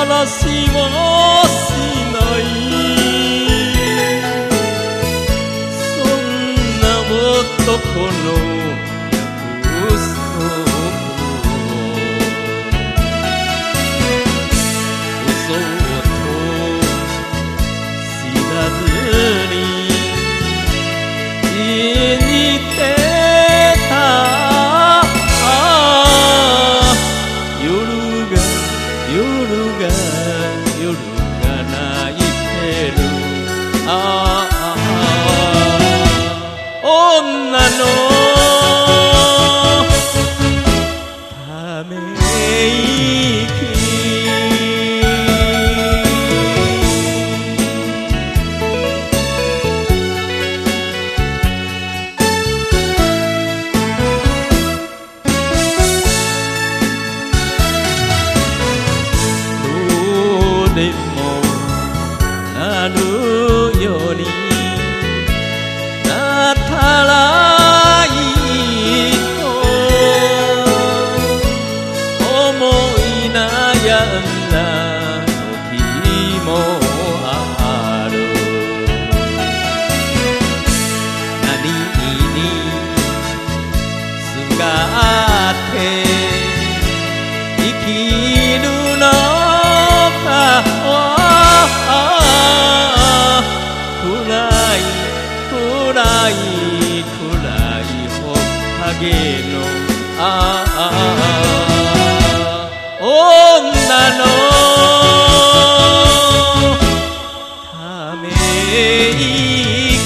話はしない。そんな男の約束を嘘と知らずに信じてた。夜が泣いてる。女のため息。でもなるようになったらいいと思い悩んだ時もある。何にすがって生きるの暗いほっかげの女のため息。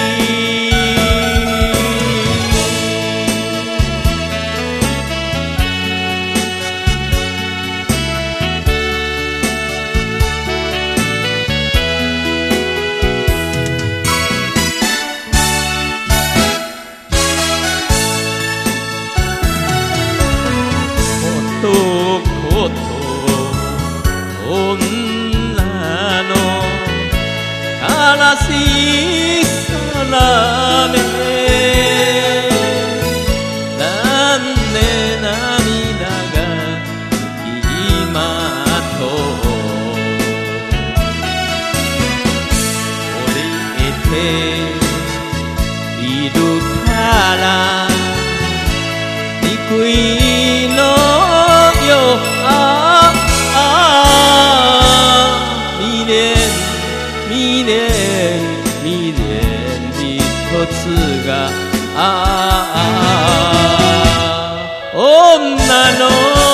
男と女の悲しさなめ。なんで涙が今と折れているから憎いのよ。未練一つが女の